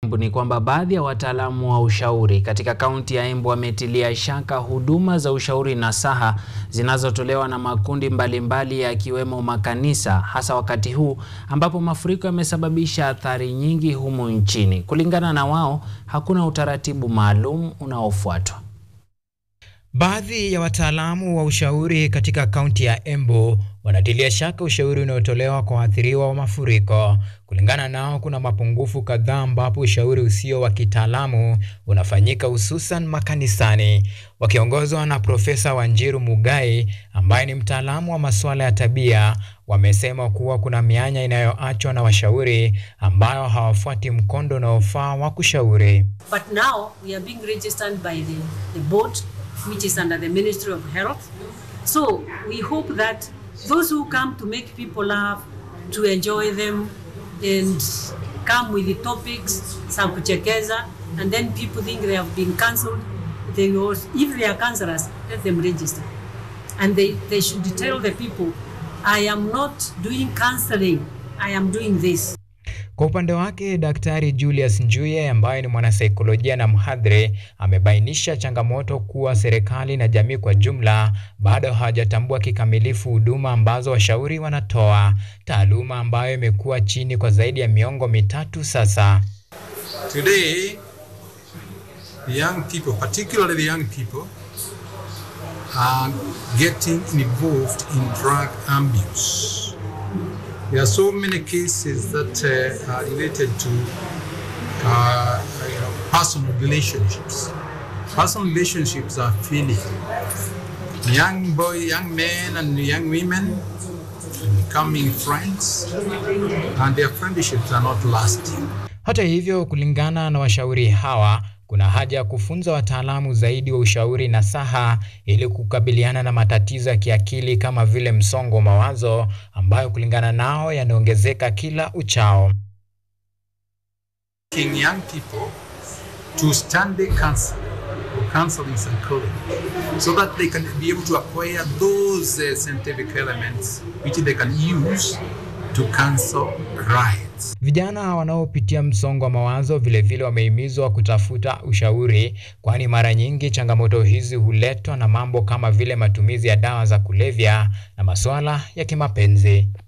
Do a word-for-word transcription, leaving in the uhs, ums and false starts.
Ni kwamba baadhi ya wataalamu wa ushauri katika kaunti ya Embu wametilia shaka huduma za ushauri nasaha zinazotolewa na makundi mbalimbali yakiwemo makanisa, hasa wakati huu ambapo mafuriko yamesababisha athari nyingi humu nchini. Kulingana na wao, hakuna utaratibu maalum unaofuatwa. Baadhi ya wataalamu wa ushauri katika kaunti ya Embu wanatilia shaka ushauri unaotolewa kwa waathiriwa wa mafuriko. Kulingana nao, kuna mapungufu kadhaa ambapo ushauri usio wa kitaalamu unafanyika hususan makanisani. Wakiongozwa na Profesa Wanjiru Mugai ambaye ni mtaalamu wa masuala ya tabia, wamesema kuwa kuna mianya inayoachwa na washauri ambayo hawafuati mkondo unaofaa wa kushauri. But now we are being registered by the, the board which is under the Ministry of Health. So we hope that those who come to make people laugh, to enjoy them and come with the topics, za kuchekeza, and then people think they have been cancelled. They also, if they are cancerous, let them register. And they, they should tell the people, I am not doing counseling, I am doing this. Kwa upande wake, Daktari Julius Njuye ambaye ni mwanasaikolojia na mhadhiri amebainisha changamoto kuwa serikali na jamii kwa jumla bado hawajatambua kikamilifu huduma ambazo washauri wanatoa, taaluma ambayo imekuwa chini kwa zaidi ya miongo mitatu sasa. Today, the young people, particularly the young people, are getting involved in drug abuse. There are so many cases that uh, are related to uh, you know, personal relationships. Personal relationships are failing. Young boy, young men and young women becoming friends, and their friendships are not lasting. Hata hivyo, kulingana na washauri hawa, kuna haja ya kufunza wataalamu zaidi wa ushauri nasaha ili kukabiliana na matatizo ya kiakili kama vile msongo wa mawazo ambayo kulingana nao yanaongezeka kila uchao. Young people to study counseling or counseling psychology so that they can be able to acquire those uh, scientific elements which they can use to counsel right. Vijana wanaopitia msongo wa mawazo vile vile wamehimizwa kutafuta ushauri, kwani mara nyingi changamoto hizi huletwa na mambo kama vile matumizi ya dawa za kulevya na masuala ya kimapenzi.